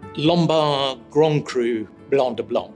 Lombard Grand Cru Blanc de Blanc.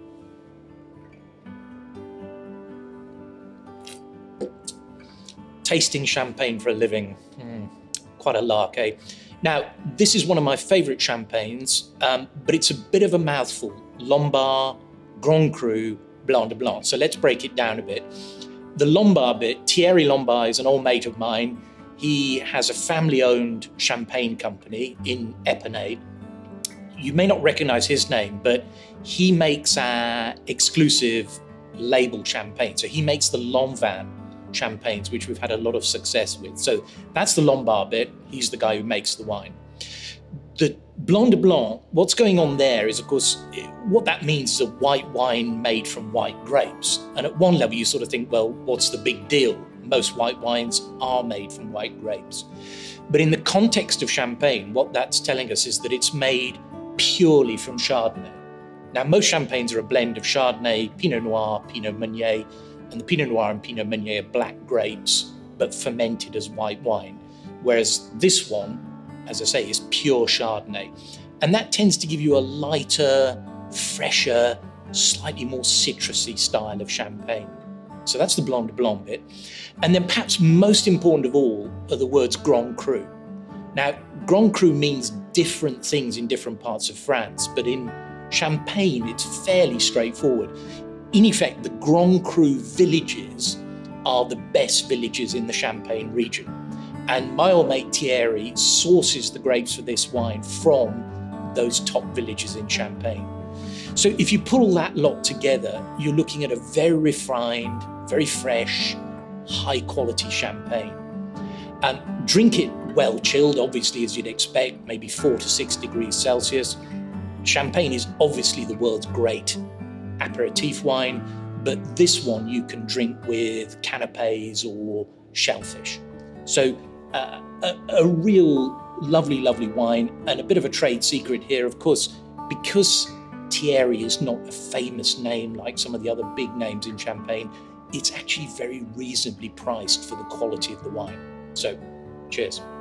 Tasting champagne for a living, quite a lark, eh? Now, this is one of my favourite champagnes, but it's a bit of a mouthful. Lombard Grand Cru Blanc de Blanc. So let's break it down a bit. The Lombard bit, Thierry Lombard is an old mate of mine. He has a family-owned champagne company in Epernay. You may not recognize his name, but he makes our exclusive label champagne. So he makes the Lanvin champagnes, which we've had a lot of success with. So that's the Lombard bit. He's the guy who makes the wine. The Blanc de Blanc, what's going on there is, of course, what that means is a white wine made from white grapes. And at one level, you sort of think, well, what's the big deal? Most white wines are made from white grapes. But in the context of champagne, what that's telling us is that it's made purely from Chardonnay. Now, most champagnes are a blend of Chardonnay, Pinot Noir, Pinot Meunier, and the Pinot Noir and Pinot Meunier are black grapes, but fermented as white wine. Whereas this one, as I say, is pure Chardonnay. And that tends to give you a lighter, fresher, slightly more citrusy style of champagne. So that's the Blanc de Blanc bit. And then perhaps most important of all are the words Grand Cru. Now, Grand Cru means different things in different parts of France, but in Champagne, it's fairly straightforward. In effect, the Grand Cru villages are the best villages in the Champagne region. And my old mate Thierry sources the grapes for this wine from those top villages in Champagne. So if you put all that lot together, you're looking at a very refined, very fresh, high quality champagne. Drink it well chilled, obviously, as you'd expect, maybe 4 to 6 degrees Celsius. Champagne is obviously the world's great aperitif wine, but this one you can drink with canapes or shellfish. So a real lovely, lovely wine, and a bit of a trade secret here, of course, because Thierry is not a famous name like some of the other big names in Champagne, it's actually very reasonably priced for the quality of the wine. So, cheers.